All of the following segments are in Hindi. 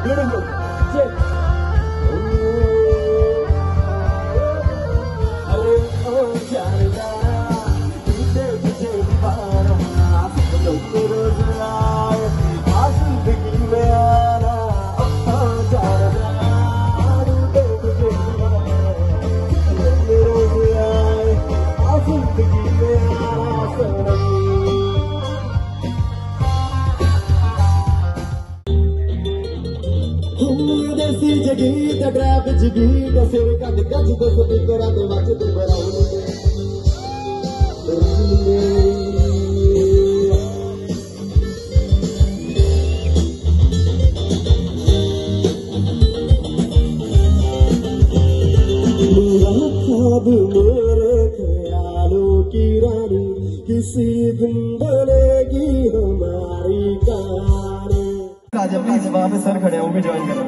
Beautiful. Check. Desi jagi da grab jigi da sir kad gaj do sabi kara de wach de barauni ख्वाब मेरे ख्यालों की रानी किसी दिन बनेगी हमारी कहानी। राजा प्लीज वहां पे सर खड़े होकर ज्वाइन करो।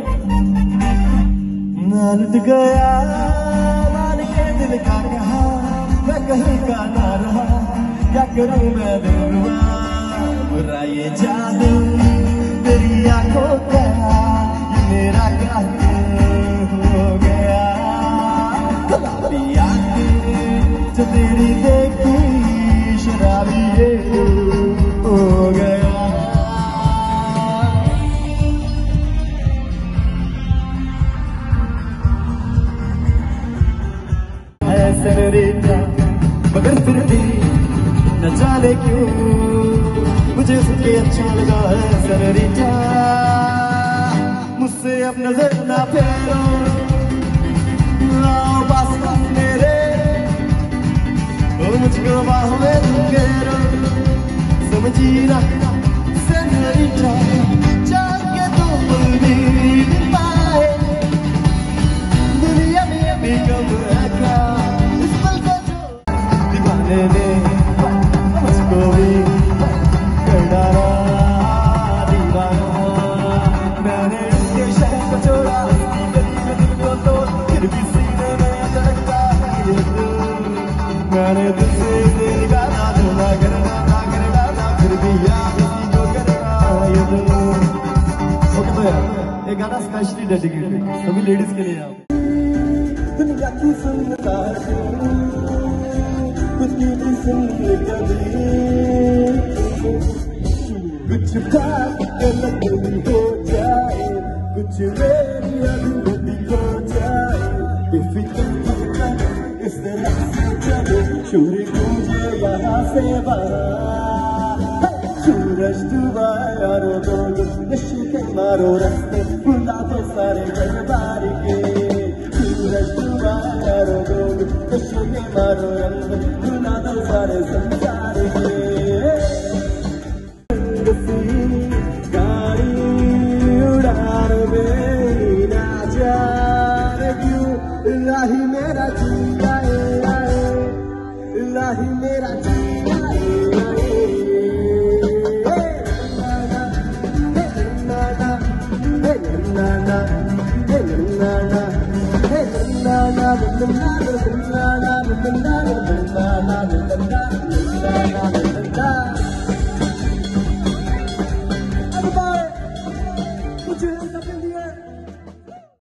ना लुट गया मान के दिल का कहा मैं कहीं का ना रहा क्या करूं मैं दिलरुबा बुरा ये जादू तेरी आंखों का ये मेरा कातिल हो गया गुलाबी आंखें जो तेरी देखी शराबी ये हो गया। सेनोरिटा मगर फिर भी न जाने क्यों मुझे उसके अच्छा लगा है सेनोरिटा मुझसे अब नजर ना फेरो आओ पास मेरे मुझको बाहों में तुम घेरो समझी ना सेनोरिटा जाके तो पल भी पाए दुनिया में अभी कम है क्या मुझको भी कर डाला दीवाना मैंने उसके शहर को छोड़ा दिल को तोड़ फिर भी सीने में धड़कता है ये दिल मैंने तुझसे निकाला जो ना कर डाला फिर भी याद उसी को करता ये दिल। ओके तो यार एक गाना स्पेशली डेडिकेटेड सभी लेडीज के लिए आप दुनिया की सुंदरता कुछ बात गलत हो जाए कुछ मेरी अधूरी हो जाए बेफिक्र इस तरह से चले शोर गूंजे यहाँ से बाहर सूरज डूबा यारो दोग नशे के मारो रास्ते भुला दो सारे घर बार के सूरज डूबा यारो दोग नशे के मारो रास्ते भुला दो सारे संसार के। गाड़ी उड़ान में ना जाने क्यों इलाही मेरा जी आए इलाही मेरा जी आए